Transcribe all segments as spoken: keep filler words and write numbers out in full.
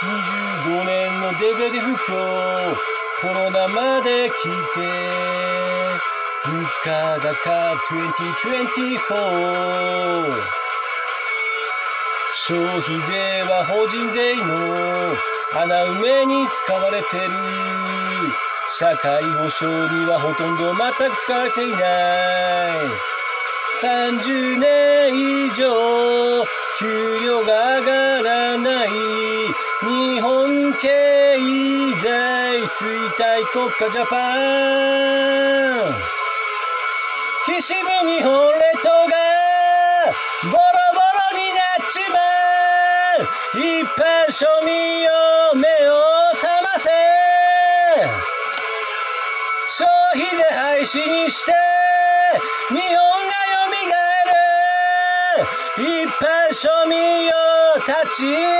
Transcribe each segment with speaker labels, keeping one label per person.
Speaker 1: にじゅうごねんのデフレで不況、コロナまで来て、物価高にせんにじゅうよん。消費税は法人税の穴埋めに使われてる。社会保障にはほとんど全く使われていない。さんじゅうねん以上給料が上がらない日本経済衰退国家ジャパン。岸部日本列島がボロボロになっちまう。一般庶民よ目を覚ませ。消費税廃止にして日本がよみがえる。一般庶民よ立ち上がれ。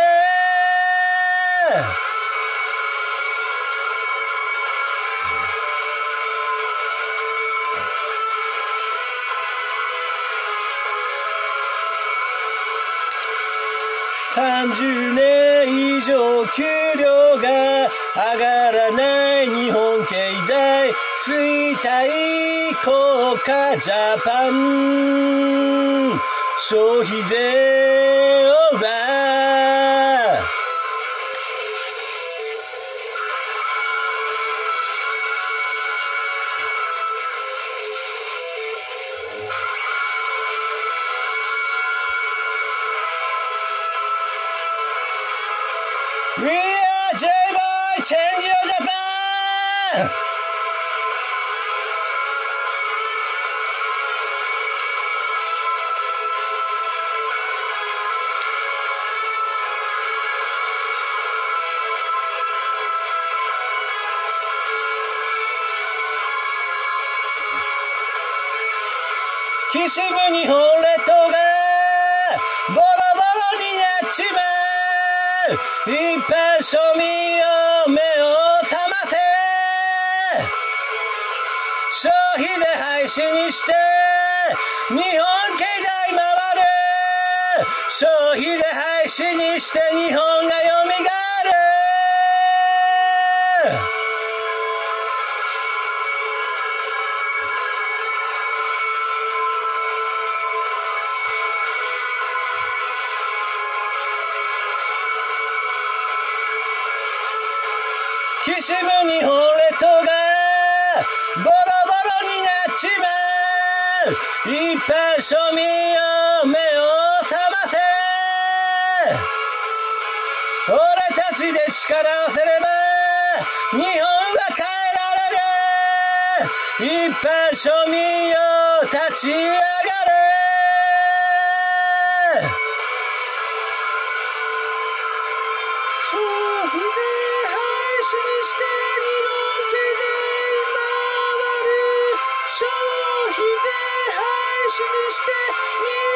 Speaker 1: さんじゅうねん以上給料が上がらない日本経済衰退国家ジャパン。消費税オーバー。We are J-Boy Change Your Japan! 岸部日本列島がボロボロになっちまう。一般庶民よ目を覚ませ。消費税廃止にして日本経済回る。消費税廃止にして日本がよみがえる。岸部日本列島がボロボロになっちまう。一般庶民よ目を覚ませ。俺たちで力を合わせれば日本は変えられる。一般庶民よ立ち上がれ。消費税廃止にして日本経済回る。消費税廃止にして日